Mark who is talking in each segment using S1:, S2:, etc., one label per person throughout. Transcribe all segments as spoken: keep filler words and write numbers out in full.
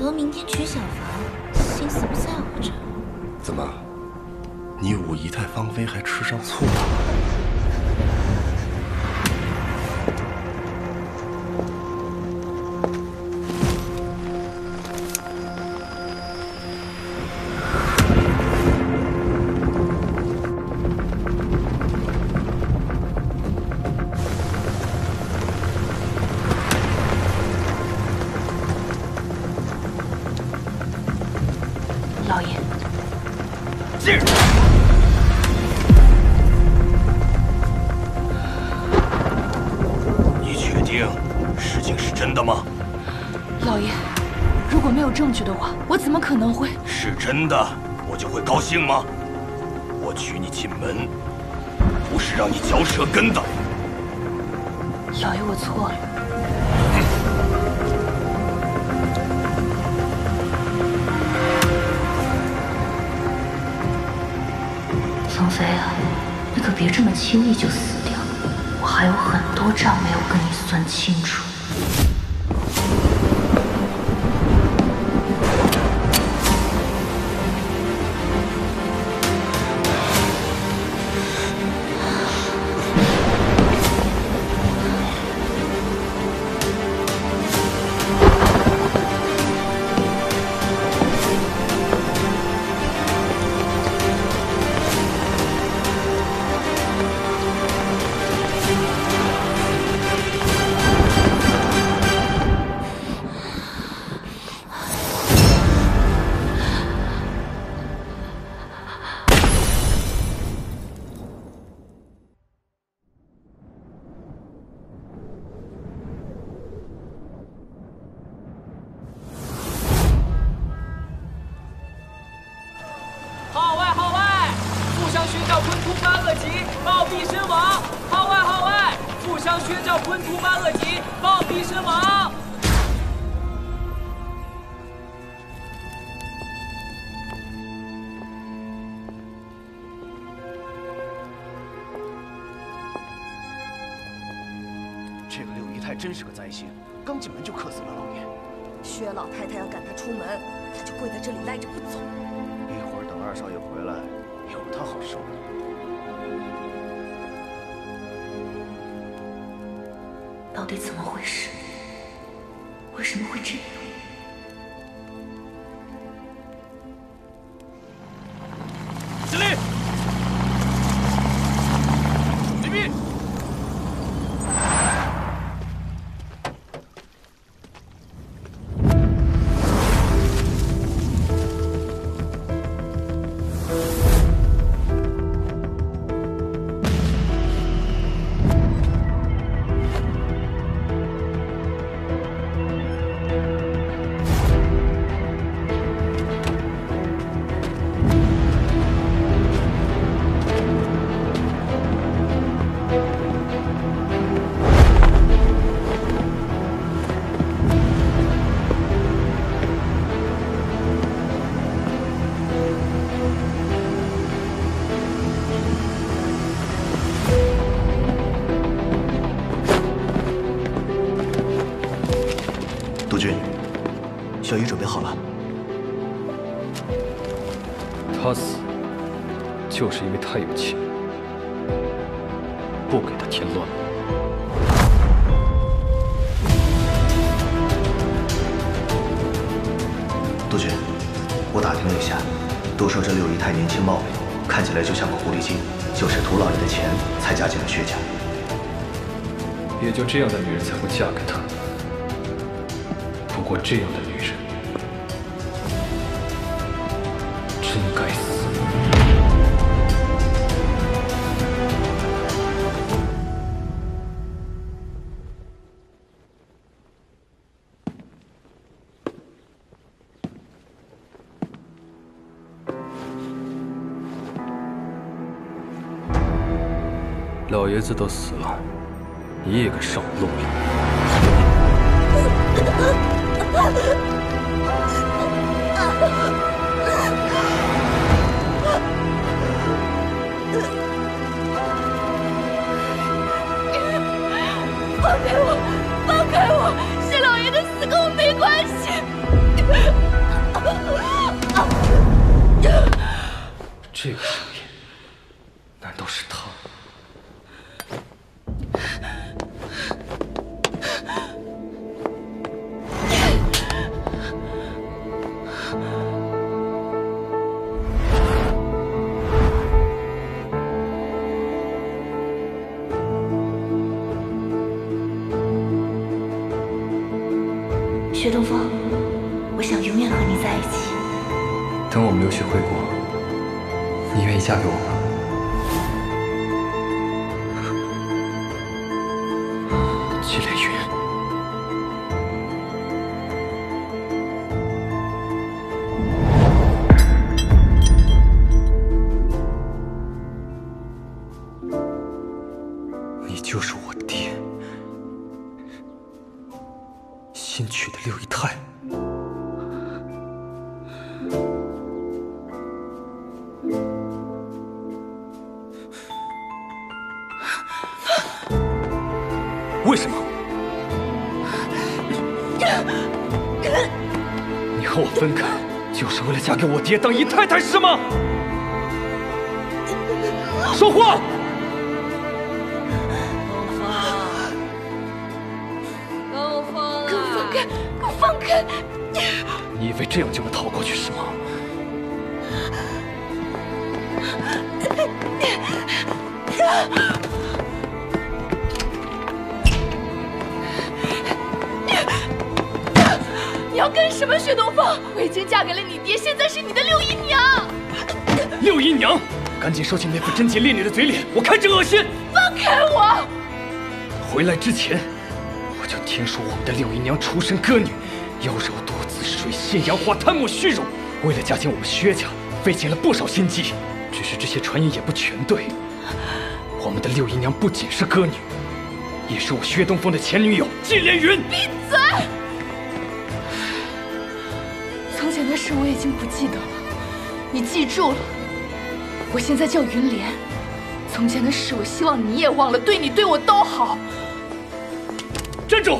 S1: 头明天娶小房，心思不在我这儿。
S2: 怎么，你五姨太芳菲还吃上醋了？
S1: 老爷，
S2: 进。你确定事情是真的吗？
S1: 老爷，如果没有证据的话，我怎么可能会？
S2: 是真的，我就会高兴吗？我娶你进门，不是让你嚼舌根的。
S1: 老爷，我错了。
S3: 芳菲啊，你可别这么轻易就死掉，我还有很多账没有跟你算清楚。
S4: 这个六姨太真是个灾星，刚进门就克死了老爷。
S5: 薛老太太要赶他出门，他就跪在这里赖着不走。
S4: 一会儿等二少爷回来，有他好受的。
S3: 到底怎么回事？为什么会这样？
S4: 司令，礼毕。
S6: 督军，小姨准备好了。
S7: 他死，就是因为他有钱，不给他添乱。
S6: 督军，我打听了一下，都说这六姨太年轻貌美，看起来就像个狐狸精，就是图老爷的钱才嫁进了薛家。
S7: 也就这样的女人才会嫁给他。 不过这样的女人，真该死。老爷子都死了，你也敢上我露营？
S1: 放开我！放开我！是老爷的死跟我没关系。
S7: 这个声音，难道是他？
S3: 薛东风，我想永远和你在一起。
S7: 等我们留学回国，你愿意嫁给我吗？季连云，你就是我爹新娶的六姨太。为什么？你和我分开，就是为了嫁给我爹当姨太太是吗？说话！
S5: 给我放！
S1: 给我放开！给我放开！
S7: 你以为这样就能逃过去是吗？
S1: 你要干什么，薛东风？我已经嫁给了你爹，现在是你的六姨娘。
S7: 六姨娘，赶紧收起那副贞洁烈女的嘴脸，我看着恶心。
S1: 放开我！
S7: 回来之前，我就听说我们的六姨娘出身歌女，妖娆多姿，水性杨花，贪慕虚荣。为了嫁进我们薛家，费尽了不少心机。只是这些传言也不全对。我们的六姨娘不仅是歌女，也是我薛东风的前女友季连云。
S1: 闭嘴！从前的事我已经不记得了，你记住了。我现在叫云莲。从前的事，我希望你也忘了，对你对我都好。
S7: 站住！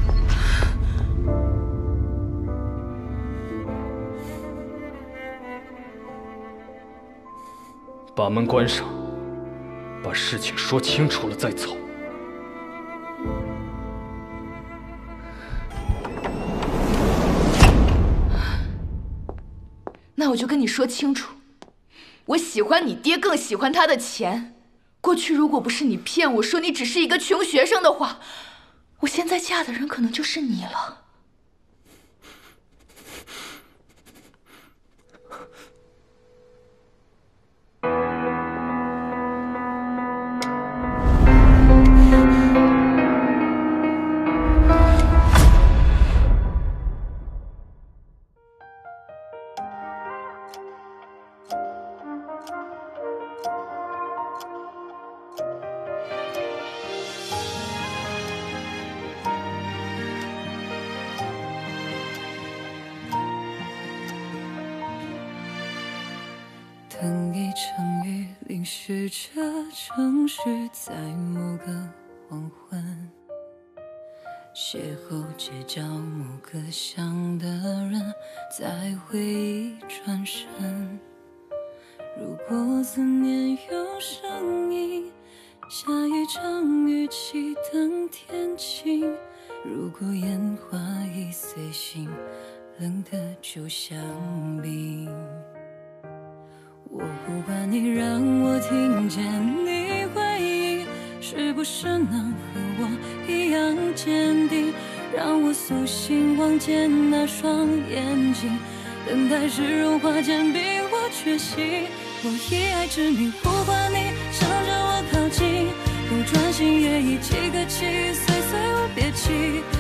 S7: 把门关上，把事情说清楚了再走。
S1: 那我就跟你说清楚，我喜欢你爹，更喜欢他的钱。过去如果不是你骗我说你只是一个穷学生的话，我现在嫁的人可能就是你了。
S8: 等一场雨淋湿这城市，在某个黄昏，邂逅街角某个像的人，在回忆转身。如果思念有声音，下一场雨气等天晴。如果烟花已随形，冷的就像冰。我不管你让我听见你回应，是不是能和我一样坚定，让我苏醒望见那双眼睛，等待是融化坚冰或决心。我以爱之名呼唤你，向着我靠近，不专心也已几个七，岁岁无别期。